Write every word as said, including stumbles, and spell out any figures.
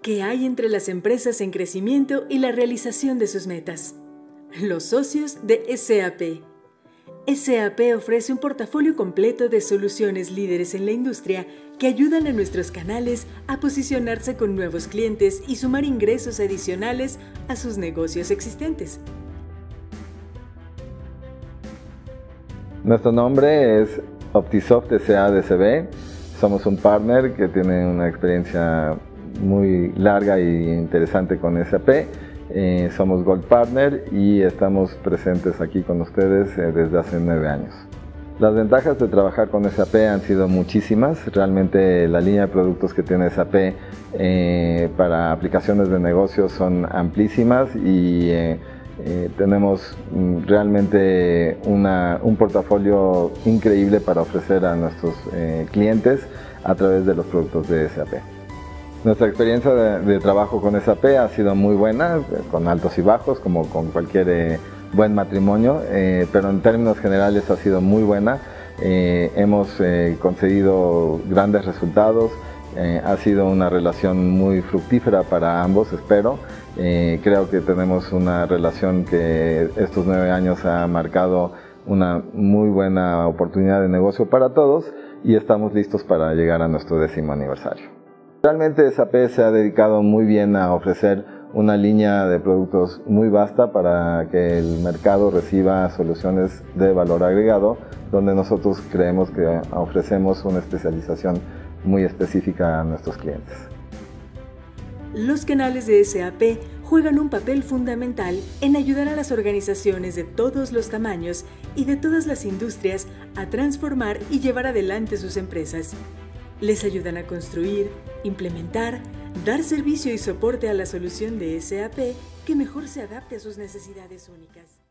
¿Qué hay entre las empresas en crecimiento y la realización de sus metas? Los socios de S A P. S A P ofrece un portafolio completo de soluciones líderes en la industria que ayudan a nuestros canales a posicionarse con nuevos clientes y sumar ingresos adicionales a sus negocios existentes. Nuestro nombre es Optisoft S A D C B. Somos un partner que tiene una experiencia muy larga y interesante con S A P. Eh, somos Gold Partner y estamos presentes aquí con ustedes eh, desde hace nueve años. Las ventajas de trabajar con S A P han sido muchísimas. Realmente la línea de productos que tiene S A P eh, para aplicaciones de negocios son amplísimas y eh, eh, tenemos realmente una, un portafolio increíble para ofrecer a nuestros eh, clientes a través de los productos de S A P. Nuestra experiencia de, de trabajo con S A P ha sido muy buena, con altos y bajos, como con cualquier eh, buen matrimonio, eh, pero en términos generales ha sido muy buena. Eh, hemos eh, conseguido grandes resultados, eh, ha sido una relación muy fructífera para ambos, espero. Eh, creo que tenemos una relación que estos nueve años ha marcado una muy buena oportunidad de negocio para todos y estamos listos para llegar a nuestro décimo aniversario. Realmente S A P se ha dedicado muy bien a ofrecer una línea de productos muy vasta para que el mercado reciba soluciones de valor agregado, donde nosotros creemos que ofrecemos una especialización muy específica a nuestros clientes. Los canales de S A P juegan un papel fundamental en ayudar a las organizaciones de todos los tamaños y de todas las industrias a transformar y llevar adelante sus empresas. Les ayudan a construir, implementar, dar servicio y soporte a la solución de S A P que mejor se adapte a sus necesidades únicas.